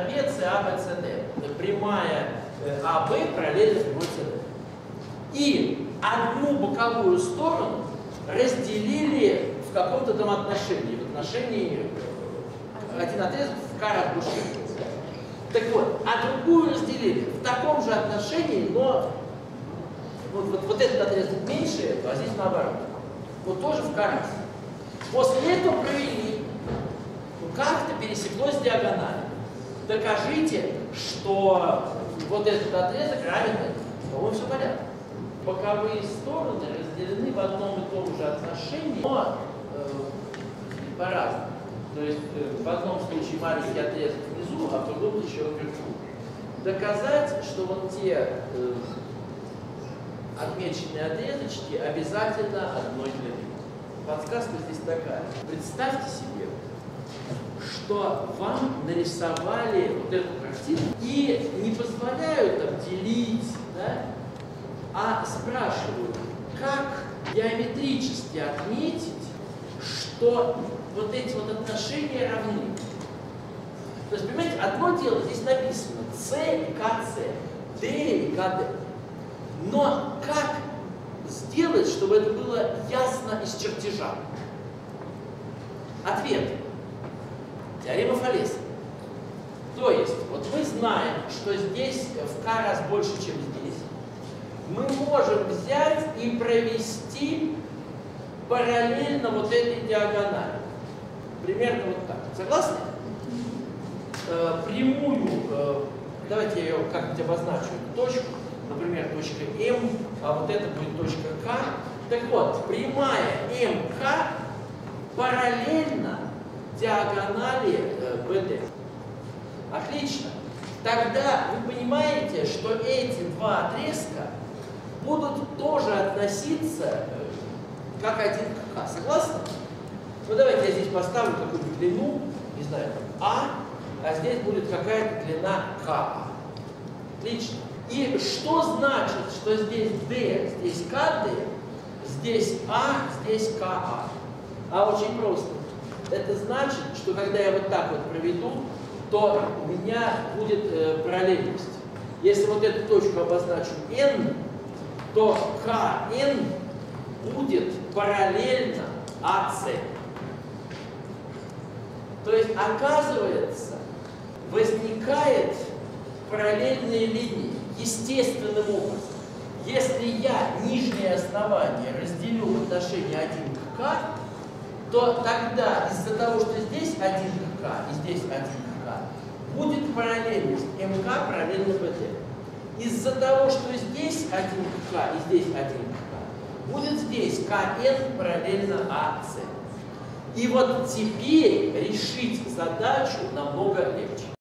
B, CA, B, CD. Прямая АБ параллельно прямой CD. И одну боковую сторону разделили в каком-то там отношении, в отношении один отрезок в К разбушили. Так вот, а другую разделили в таком же отношении, но вот этот отрезок меньше этого, а здесь наоборот. Вот тоже в К раз. После этого провели, как-то пересеклось диагонально. Докажите, что вот этот отрезок равен этому. По-моему, все понятно. Боковые стороны разделены в одном и том же отношении, но по-разному. То есть в одном случае маленький отрезок внизу, а в другом еще вверху. Доказать, что вот те отмеченные отрезочки обязательно одной длины. Подсказка здесь такая. Представьте себе, что вам нарисовали вот эту картину и не позволяют обделить, да, а спрашивают, как геометрически отметить, что вот эти вот отношения равны. То есть, понимаете, одно дело, здесь написано С и КС, Д и КД. Но как сделать, чтобы это было ясно из чертежа? Ответ. Теорема Фалеса. То есть, вот мы знаем, что здесь в К раз больше, чем здесь. Мы можем взять и провести параллельно вот этой диагонали. Примерно вот так. Согласны? Прямую, давайте я ее как-нибудь обозначу, точку, например, точка М, а вот это будет точка К. Так вот, прямая МК параллельно диагонали БД. Отлично. Тогда вы понимаете, что эти два отрезка будут тоже относиться как один к К. Согласны? Ну давайте я здесь поставлю какую-то длину, не знаю, там а здесь будет какая-то длина КА. Отлично. И что значит, что здесь D, здесь КД, здесь А, здесь КА? А очень просто. Это значит, что когда я вот так вот проведу, то у меня будет параллельность. Если вот эту точку обозначу N, то КН будет параллельно АС. То есть, оказывается, возникает параллельные линии естественным образом. Если я нижнее основание разделю в отношении 1 к К, то тогда из-за того, что здесь 1 к К и здесь 1 к К, будет параллельность МК параллельно БД. Из-за того, что здесь 1 к К и здесь 1 к К, будет здесь КН параллельно АС. И вот теперь решить задачу намного легче.